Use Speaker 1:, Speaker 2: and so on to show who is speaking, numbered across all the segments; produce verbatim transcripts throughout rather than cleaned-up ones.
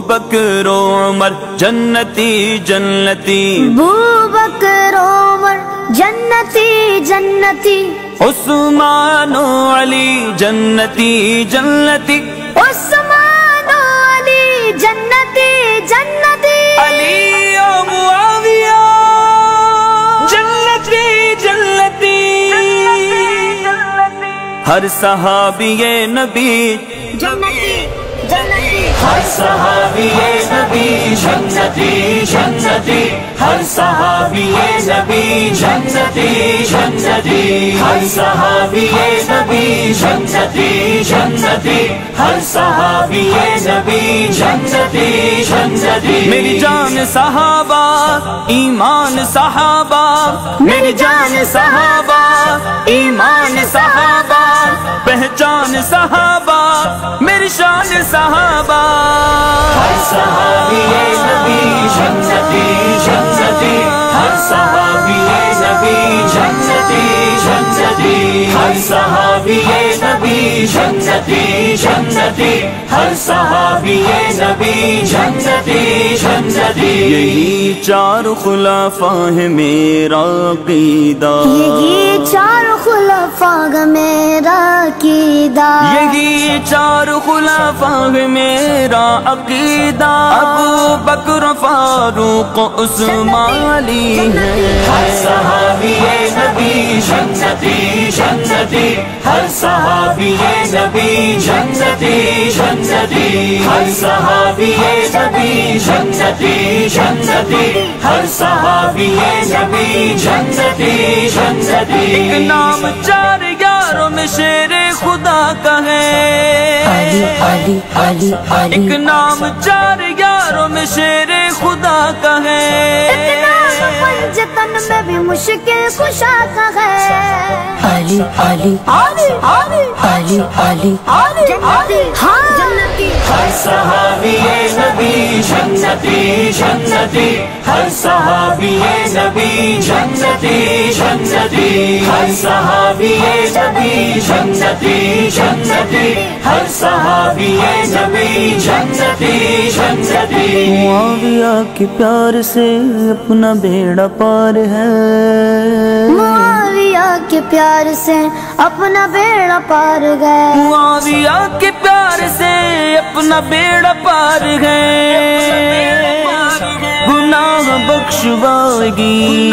Speaker 1: بکر و عمر جنتی جنتی،
Speaker 2: ابو بکر و عمر جنتی جنتی،
Speaker 1: عثمان و علی جنتی جنتی،
Speaker 2: عثمان و علی جنتی جنتی،
Speaker 1: علی و معاویہ جنتی جنتی، ہر صحابی نبی
Speaker 2: جنتی جنتی،
Speaker 1: ہر صحابی نبی جنتی جنتی، ہر صحابی نبی جنتی جنتی، ہر صحابی نبی جنتی جنتی، ہر صحابی نبی جنتی جنتی، میری جان صحابہ ایمان صحابہ، میری جان صحابہ ایمان صحابہ، پہچان صحابہ میری شان صحابہ، ہر صحابی نبی جنتی جنتی، ہر صحابی نبی جنتی جنتی، ہر صحابی نبی جنتی جنتی، ہر صحابی نبی جنتی جنتی، یہی چار خلفاء ہیں میرا عقیدہ،
Speaker 2: یہی چار خلفاء کا میرا عقیدہ،
Speaker 1: یہی چار خلفاء ہیں میرا عقیدہ، ابو بکر فاروق عثمان علی ہیں، ہر صحابی نبی جنتی جنتی، ہر صحابی نبی جنتی جنتی، ہر صحابی نبی جنتی جنتی، ہر صحابی نبی جنتی جنتی، ایک نام چار یاروں میں شیر خدا کا ہے،
Speaker 2: علی علی علی علی،
Speaker 1: ایک نام چار یاروں میں شیر خدا کا ہے،
Speaker 2: پنجتن میں بھی مشکل کشا کا ہے، علی علی
Speaker 1: علی علی
Speaker 2: علی علی
Speaker 1: علی
Speaker 2: جنتی، ہاں جنتی،
Speaker 1: ہر صحابی نبی جنتی جنتی، ہر صحابی نبی جنتی جنتی، ہر صحابی نبی جنتی جنتی، ہر صحابی نبی جنتی جنتی، معاویہ کے پیار سے اپنا بیڑا پار ہے،
Speaker 2: معاویہ کے پیار سے اپنا بیڑا پار گئے،
Speaker 1: معاویہ کے پیار سے اپنا بیڑا پار گئے، گناہ بخشوائے گی،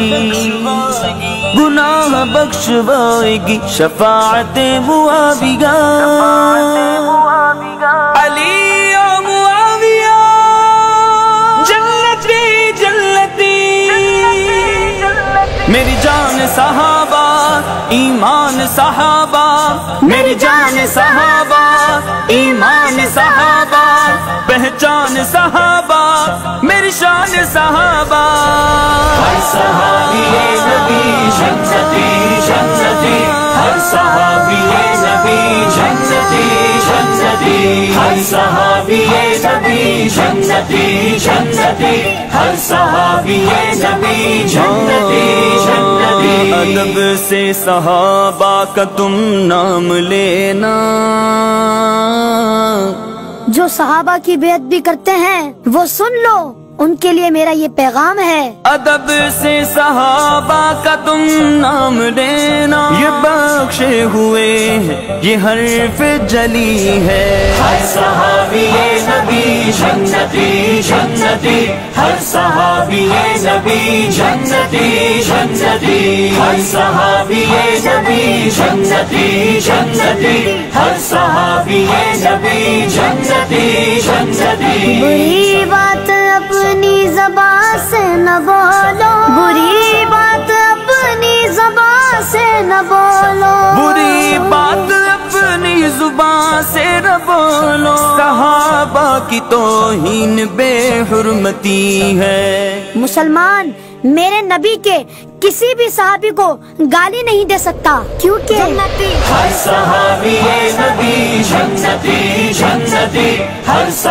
Speaker 1: گناہ بخشوائے گی شفاعت معاویہ، علی و معاویہ جنتی جنتی، میری جان صحابہ ایمان صحابہ، میری جان صحابہ ایمان صحابہ، پہچان صحابہ میری شان صحابہ، ہر صحابی نبی جنتی جنتی، ہر صحابی نبی جنتی جنتی، ہر صحابی نبی جنتی جنتی، ہر صحابی نبی جنتی جنتی، ادب سے صحابہ کا تم نام لینا،
Speaker 2: جو صحابہ کی بیعت بھی کرتے ہیں وہ سن لو، ان کے لیے میرا یہ پیغام ہے،
Speaker 1: ادب سے صحابہ کا تم نام لینا، یہ بخشے ہوئے ہیں یہ حرف جلی ہے، ہر صحابی نبی جنتی جنتی، ہر صحابی نبی جنتی جنتی، ہر صحابی نبی جنتی جنتی، ہر صحابی نبی جنتی جنتی،
Speaker 2: بری بات اپنی زبان سے نہ بولو، بری بات اپنی زبان سے نہ بولو،
Speaker 1: بری بات اپنی زبان سے نہ بولو، صحابہ کی توہین بے حرمتی ہے،
Speaker 2: مسلمان میرے نبی کے کسی بھی صحابی کو گالی نہیں دے سکتا، کیونکہ
Speaker 1: ہر صحابی نبی جنتی جنتی، ہر صحابی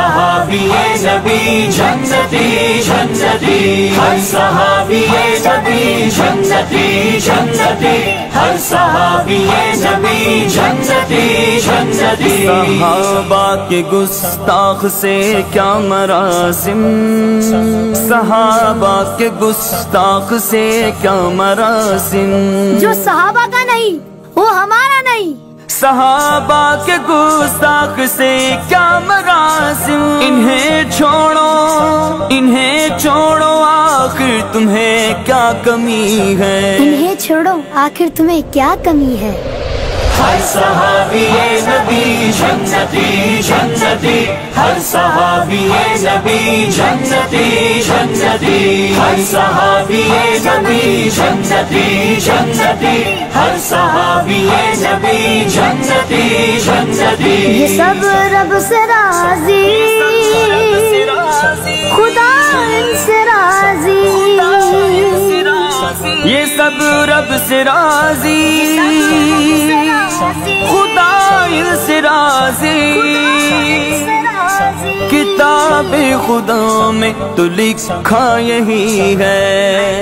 Speaker 1: صحابی نبی جنتی جنتی، ہر صحابی نبی جنتی جنتی، ہر صحابی نبی جنتی جنتی۔ صحابہ کے گستاخ سے کیا مراسم، صحابہ کے گستاخ سے کیا مراسم،
Speaker 2: جو صحابہ کا نہیں وہ ہمارا نہیں،
Speaker 1: صحابہ کے گستاخ سے کیا مراسم، انہیں چھوڑو انہیں چھوڑو آخر تمہیں کیا کمی ہے،
Speaker 2: انہیں چھوڑو آخر تمہیں کیا کمی ہے۔
Speaker 1: ہر صحابی نبی جنتی جنتی، ہر صحابی نبی جنتی جنتی، ہر صحابی نبی جنتی جنتی، ہر صحابی نبی جنتی جنتی۔
Speaker 2: یہ سب رب سے راضی، خدا ان سے راضی،
Speaker 1: یہ سب رب سے راضی، خدا ان سے راضی، کتاب خدا میں تو لکھا یہی ہے،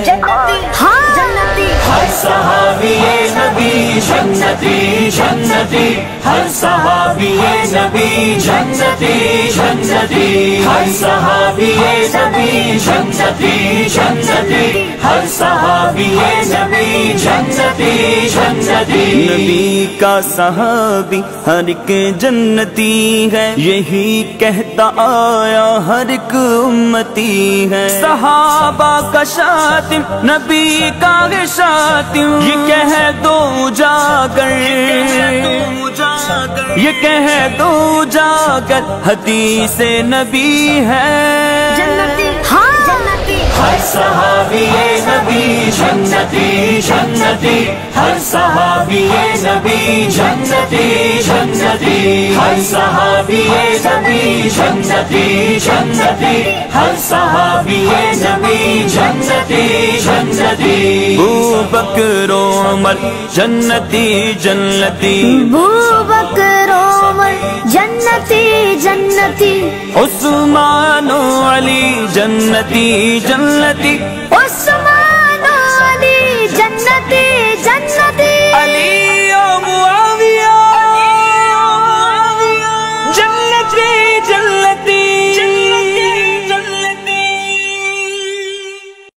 Speaker 1: ہر صحابی نبی جنتی جنتی، ہر صحابی نبی جنتی جنتی، ہر صحابی نبی جنتی جنتی، ہر صحابی نبی جنتی جنتی۔ نبی کا صحابی ہر ایک جنتی ہے، یہی کہتا آیا ہر ایک امتی ہے، صحابہ کا شاتم نبی کا شاتم، یہ کہہ دو جا کر یہ کہہ دو جا کر حدیث نبی ہے، ہر صحابی نبی جنتی جنتی، ہر صحابی نبی جنتی جنتی، ہر صحابی نبی جنتی جنتی، ہر صحابی نبی جنتی جنتی۔ ابو بکر و عمر جنتی جنتی،
Speaker 2: ابو بکر و عمر جنتی جنتی،
Speaker 1: عثمان و علی جنتی جنتی،
Speaker 2: عثمان